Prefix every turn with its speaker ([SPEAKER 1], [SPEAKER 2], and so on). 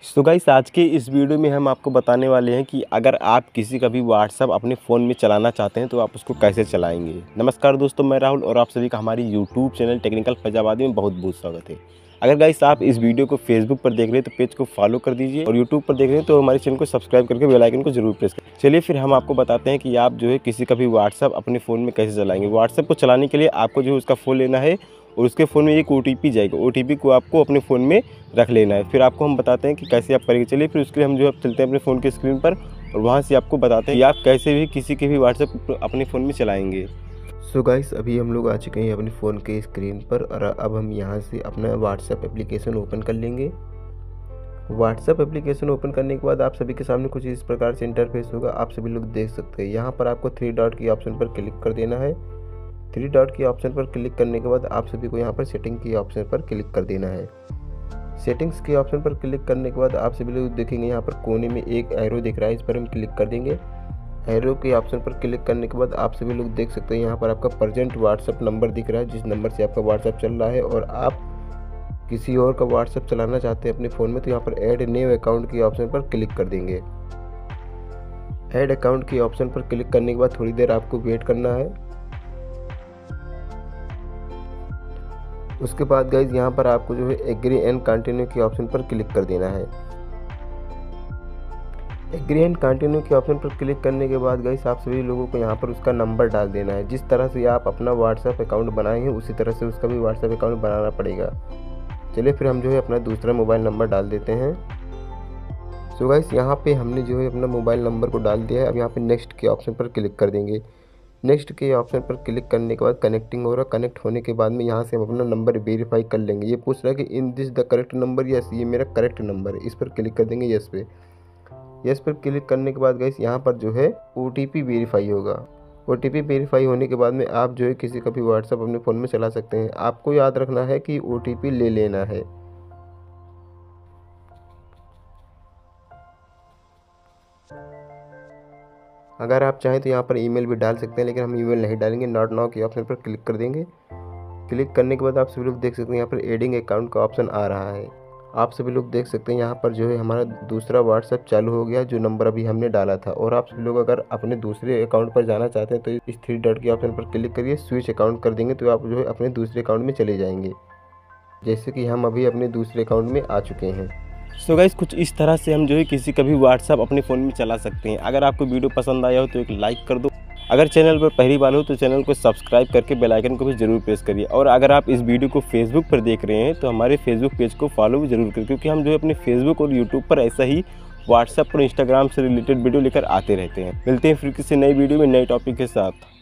[SPEAKER 1] So guys आज के इस वीडियो में हम आपको बताने वाले हैं कि अगर आप किसी का भी व्हाट्सअप अपने फ़ोन में चलाना चाहते हैं तो आप उसको कैसे चलाएंगे। नमस्कार दोस्तों, मैं राहुल और आप सभी का हमारी यूट्यूब चैनल टेक्निकल फैजाबादी में बहुत बहुत स्वागत है। अगर गाइस आप इस वीडियो को फेसबुक पर देख रहे हैं तो पेज को फॉलो कर दीजिए और यूट्यूब पर देख रहे हैं तो हमारे चैनल को सब्सक्राइब करके बेल आइकन को जरूर प्रेस करें। चलिए फिर हम आपको बताते हैं कि आप जो है किसी का भी व्हाट्सअप अपने फ़ोन में कैसे चलाएंगे। व्हाट्सअप को चलाने के लिए आपको जो है उसका फ़ोन लेना है और उसके फ़ोन में एक OTP जाएगा। OTP को आपको अपने फ़ोन में रख लेना है। फिर आपको हम बताते हैं कि कैसे आप करेंगे। चलिए फिर उसके लिए हम जो है चलते हैं अपने फ़ोन की स्क्रीन पर और वहाँ से आपको बताते हैं कि आप कैसे भी किसी के भी व्हाट्सएप अपने फ़ोन में चलाएंगे।
[SPEAKER 2] सो गाइस अभी हम लोग आ चुके हैं अपने फ़ोन के स्क्रीन पर और अब हम यहाँ से अपना व्हाट्सएप एप्लीकेशन ओपन कर लेंगे। व्हाट्सएप एप्लीकेशन ओपन करने के बाद आप सभी के सामने कुछ इस प्रकार से इंटरफेस होगा। आप सभी लोग देख सकते हैं यहाँ पर आपको 3 डॉट की ऑप्शन पर क्लिक कर देना है। 3 डॉट की ऑप्शन पर क्लिक करने के बाद आप सभी को यहाँ पर सेटिंग की ऑप्शन पर क्लिक कर देना है। सेटिंग्स के ऑप्शन पर क्लिक करने के बाद आप सभी लोग देखेंगे यहाँ पर कोने में एक एरो दिख रहा है, इस पर हम क्लिक कर देंगे। एरो के ऑप्शन पर क्लिक करने के बाद आप सभी लोग देख सकते हैं यहाँ पर आपका प्रेजेंट व्हाट्सएप नंबर दिख रहा है, जिस नंबर से आपका व्हाट्सएप चल रहा है और आप किसी और का व्हाट्सएप चलाना चाहते हैं अपने फ़ोन में तो यहाँ पर ऐड न्यू अकाउंट की ऑप्शन पर क्लिक कर देंगे। ऐड अकाउंट की ऑप्शन पर क्लिक करने के बाद थोड़ी देर आपको वेट करना है। उसके बाद गाइज यहाँ पर आपको जो है एग्री एंड कंटिन्यू की ऑप्शन पर क्लिक कर देना है। एग्री एंड कंटिन्यू के ऑप्शन पर क्लिक करने के बाद गाइस आप सभी लोगों को यहाँ पर उसका नंबर डाल देना है। जिस तरह से आप अपना व्हाट्सएप अकाउंट बनाए हैं उसी तरह से उसका भी व्हाट्सएप अकाउंट बनाना पड़ेगा। चलिए फिर हम जो है अपना दूसरा मोबाइल नंबर डाल देते हैं। सो गाइस यहाँ पे हमने जो है अपना मोबाइल नंबर को डाल दिया है। अब यहाँ पे नेक्स्ट के ऑप्शन पर क्लिक कर देंगे। नेक्स्ट के ऑप्शन पर क्लिक करने के बाद कनेक्टिंग हो रहा, कनेक्ट होने के बाद में यहाँ से हम अपना नंबर वेरीफाई कर लेंगे। ये पूछ रहा है कि in this the correct number, yes ये मेरा करेक्ट नंबर है। इस पर क्लिक कर देंगे यस पे। यस पर क्लिक करने के बाद गाइस यहाँ पर जो है OTP वेरीफाई होगा। OTP वेरीफाई होने के बाद में आप जो है किसी का भी व्हाट्सएप अपने फ़ोन में चला सकते हैं। आपको याद रखना है कि OTP ले लेना है। अगर आप चाहें तो यहाँ पर ईमेल भी डाल सकते हैं, लेकिन हम ईमेल नहीं डालेंगे। नॉट नाउ के ऑप्शन पर क्लिक कर देंगे। क्लिक करने के बाद आप सभी लोग देख सकते हैं यहाँ पर एडिंग अकाउंट का ऑप्शन आ रहा है। आप सभी लोग देख सकते हैं यहाँ पर जो है हमारा दूसरा व्हाट्सएप चालू हो गया, जो नंबर अभी हमने डाला था। और आप सभी लोग अगर अपने दूसरे अकाउंट पर जाना चाहते हैं तो इस 3 डॉट के ऑप्शन पर क्लिक करिए, स्विच अकाउंट कर देंगे तो आप जो है अपने दूसरे अकाउंट में चले जाएंगे, जैसे कि हम अभी अपने दूसरे अकाउंट में आ चुके हैं।
[SPEAKER 1] सो गाइस कुछ इस तरह से हम जो है किसी का भी व्हाट्सअप अपने फ़ोन में चला सकते हैं। अगर आपको वीडियो पसंद आया हो तो एक लाइक कर दो। अगर चैनल पर पहली बार हो तो चैनल को सब्सक्राइब करके बेल आइकन को भी जरूर प्रेस करिए। और अगर आप इस वीडियो को फेसबुक पर देख रहे हैं तो हमारे फेसबुक पेज को फॉलो भी जरूर करें, क्योंकि हम जो है अपने फेसबुक और यूट्यूब पर ऐसा ही व्हाट्सएप और इंस्टाग्राम से रिलेटेड वीडियो लेकर आते रहते हैं। मिलते हैं फिर किसी नई वीडियो में नए टॉपिक के साथ।